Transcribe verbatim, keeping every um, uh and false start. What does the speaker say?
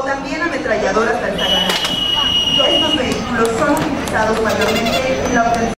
también ametralladoras lanzagranadas. Estos vehículos son utilizados mayormente en la obtención